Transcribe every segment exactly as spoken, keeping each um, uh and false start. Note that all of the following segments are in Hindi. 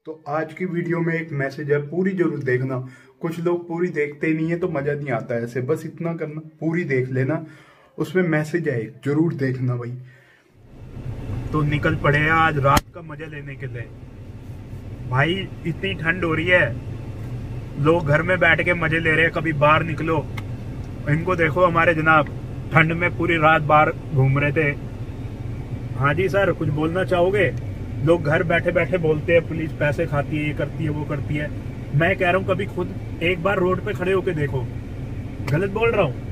तो आज की वीडियो में एक मैसेज है, पूरी जरूर देखना। कुछ लोग पूरी देखते नहीं है तो मजा नहीं आता ऐसे, बस इतना करना, पूरी देख लेना, उसमें मैसेज है, जरूर देखना भाई। तो निकल पड़े हैं आज रात का मजा लेने के लिए। भाई इतनी ठंड हो रही है, लोग घर में बैठ के मजे ले रहे हैं, कभी बाहर निकलो। इनको देखो हमारे जनाब, ठंड में पूरी रात बाहर घूम रहे थे। हाँ जी सर, कुछ बोलना चाहोगे? लोग घर बैठे बैठे बोलते हैं पुलिस पैसे खाती है, ये करती है, वो करती है। मैं कह रहा हूँ कभी खुद एक बार रोड पे खड़े होके देखो। गलत बोल रहा हूँ?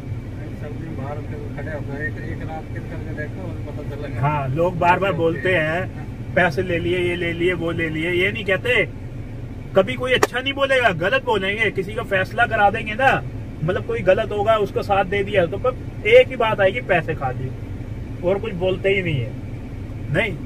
हाँ, लोग बार बार बोलते हैं पैसे ले लिए, ये ले लिए, वो ले लिए। ये नहीं कहते, कभी कोई अच्छा नहीं बोलेगा, गलत बोलेंगे, किसी का फैसला करा देंगे ना, मतलब कोई गलत होगा उसको साथ दे दिया तो एक ही बात आएगी, पैसे खा लिए, और कुछ बोलते ही नहीं है। नहीं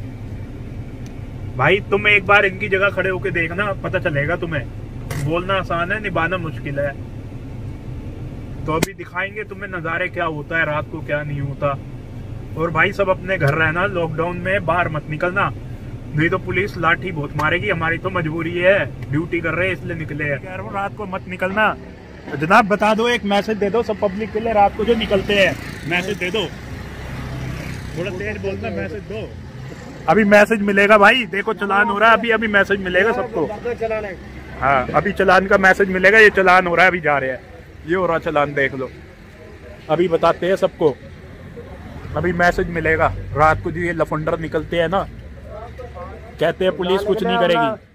भाई, तुम एक बार इनकी जगह खड़े होके देखना, पता चलेगा तुम्हें। बोलना आसान है, निभाना मुश्किल है। तो अभी दिखाएंगे तुम्हें नजारे, क्या होता है रात को, क्या नहीं होता। और भाई सब अपने घर रहना, लॉकडाउन में बाहर मत निकलना, नहीं तो पुलिस लाठी बहुत मारेगी। हमारी तो मजबूरी है, ड्यूटी कर रहे हैं इसलिए निकले हैं। कह रहा हूँ रात को मत निकलना। जनाब बता दो, एक मैसेज दे दो सब पब्लिक के लिए, रात को जो निकलते हैं मैसेज दे दो, थोड़ा तेज बोलना, मैसेज दो। अभी मैसेज मिलेगा भाई, देखो चलान हो रहा है, अभी अभी मैसेज मिलेगा सबको। हाँ, अभी चलान का मैसेज मिलेगा, ये चलान हो रहा है, अभी जा रहे हैं, ये हो रहा चलान, देख लो। अभी बताते हैं सबको, अभी मैसेज मिलेगा। रात को जो ये लफंडर निकलते हैं ना, कहते हैं पुलिस कुछ नहीं करेगी।